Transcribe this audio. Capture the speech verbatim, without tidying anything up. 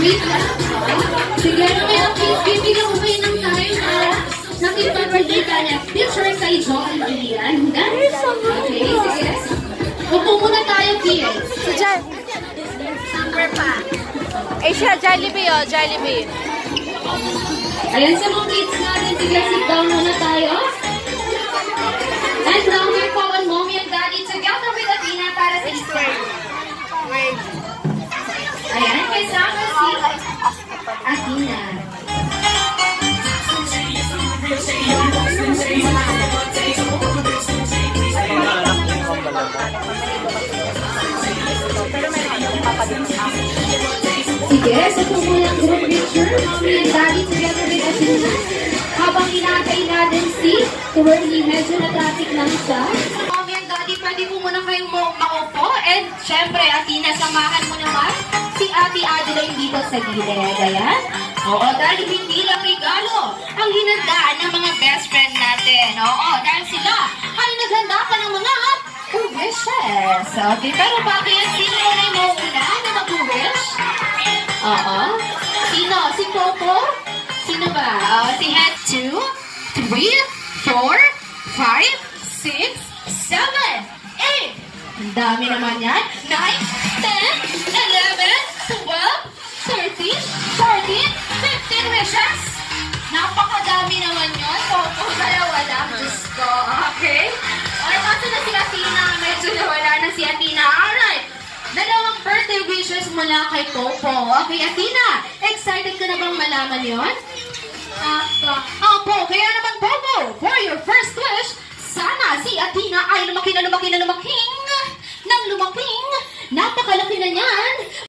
Wait lang. Sige, ano kaya, please, bibigyan ko kayo ng time para nakipag-birthday ka niya. Picture kay John Julian. Okay, sige. Upo muna tayo, kids. Si Jar. Number pa. Eh siya, Jollibee oh, Jollibee. Ayan sa mga kids natin. Sige, sit down muna tayo. And now we're calling mommy and daddy together with Athena para sa Easter. Ayan, kasama si Athena. Sige, sa tumulang group picture, mommy and daddy together with Athena. Habang inatay natin si Twirly, medyo na-traffic lang siya. Mommy and daddy, pwede po muna kayong maupo. And syempre, Athena, samahan mo naman si Ate Adeline dito sa gilid. Ayan. Oo, dahil hindi lang regalo ang hinandaan ng mga best friend natin. Oo, dahil sila ay naghanda pa ng mga wishes. Okay, pero bakit sino na yung mauuna na mag-wish? Oo. Sino? Si Popo? Sino ba? Uh, si Head two, three, four, five, six, seven, eight. Ang dami naman yan. nine, ten, eleven, twelve, thirteen, fourteen, fifteen wishes. Napakadami naman yun. Popo, dalawa lang. Diyos ko. Okay? Ay, kaso na si Athena. Medyo nawala na si Athena. Alright. Dalawang birthday wishes mula kay Popo. Okay, Athena, excited ka na bang malaman yun? Apo. Apo, kaya naman Popo, for your first wish, sana si Athena ay lumaki na lumaki na lumaking, nang lumaking, napakalaki na niyan.